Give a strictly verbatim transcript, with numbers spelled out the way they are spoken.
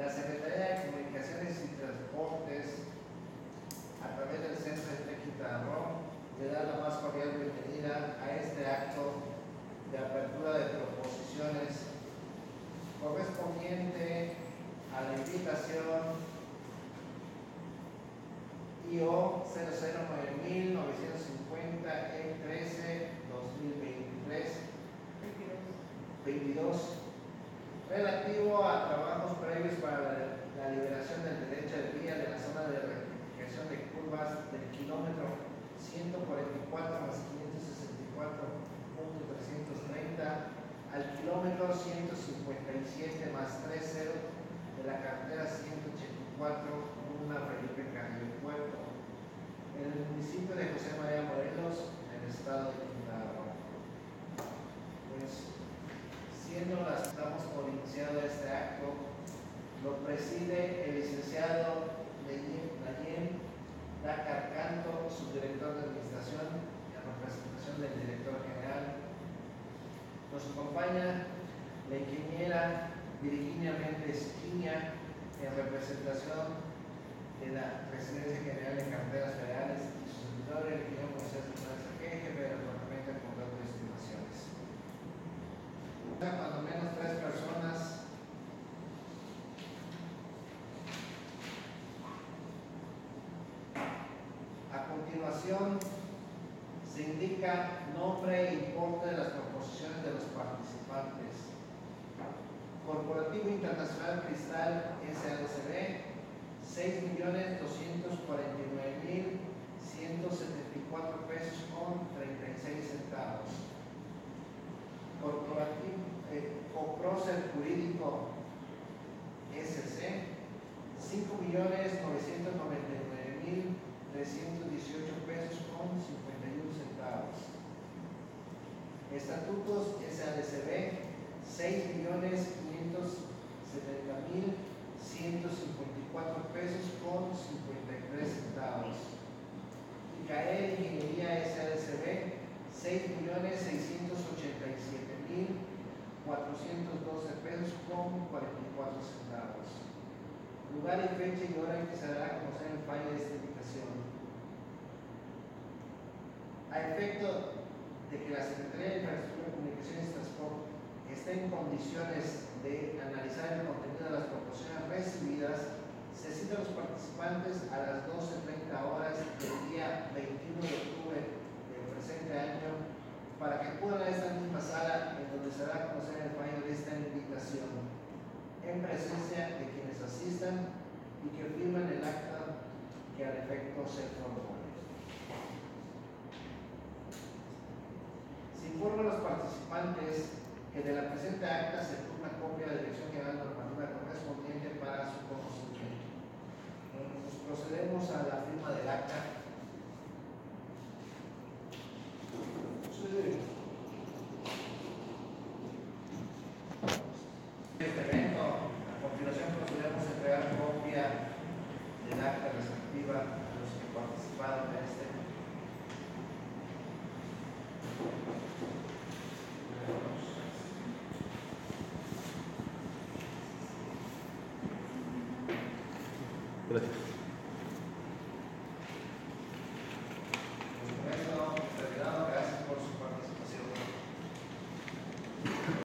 La Secretaría de Comunicaciones y Transportes, a través del Centro de Quintana Roo, le da la más cordial bienvenida a este acto de apertura de proposiciones correspondiente a la invitación I O cero cero nueve mil novecientos cincuenta E trece dos mil veintitrés veintidós relativo a trabajos previos para la, la liberación del derecho de vía de la zona de rectificación de curvas del kilómetro ciento cuarenta y cuatro más quinientos sesenta y cuatro punto trescientos treinta al kilómetro ciento cincuenta y siete más treinta de la carretera ciento ochenta y cuatro Luna Felipe Carrillo Puerto, en el municipio de José María Morelos, en el estado de Quintana Roo. Pues, siendo las damos por iniciado este acto, lo preside el licenciado Layén Dakar Canto, subdirector de administración, en representación del director general. Nos acompaña la ingeniera Virginia Méndez Quiña, en representación de la Presidencia General de Carreteras Federales, y su servidor, el ingeniero Moisés Hernández Arqueje, del Departamento de Contrato de Estimaciones. Cuando menos tres personas a continuación se indica nombre e importe de las proposiciones de los participantes. Corporativo Internacional Cristal S A D C B, seis millones doscientos cuarenta y nueve mil ciento setenta y cuatro pesos con treinta y seis centavos. Corporativo eh, Coprocer Jurídico S C, cinco millones novecientos noventa y nueve mil trescientos dieciocho pesos con cincuenta y uno centavos. Estatutos S A D C B, seis millones quinientos setenta mil ciento cincuenta y cuatro pesos con cincuenta y tres centavos. I C A E Ingeniería S A D C B, seis millones seiscientos ochenta y siete mil cuatrocientos doce pesos con cuarenta y cuatro centavos. Lugar y fecha y hora en que se dará a conocer el fallo de esta invitación. A efecto de que la Secretaría de Infraestructura, Comunicaciones y Transporte esté en condiciones de analizar el contenido de las proposiciones recibidas, se cita a los participantes a las doce treinta horas del día veintiuno de octubre del presente año para que acudan a esta misma sala en donde se dará a conocer el fallo de esta invitación, en presencia de quienes asistan y que firmen el acta que al efecto se propone. Se informa a los participantes que de la presente acta se toma una copia de la Dirección General Normativa correspondiente para su conocimiento. Nos procedemos a la firma del acta. Este evento, a continuación procedemos a entregar copia del acta respectiva a los que participaron en este. Gracias.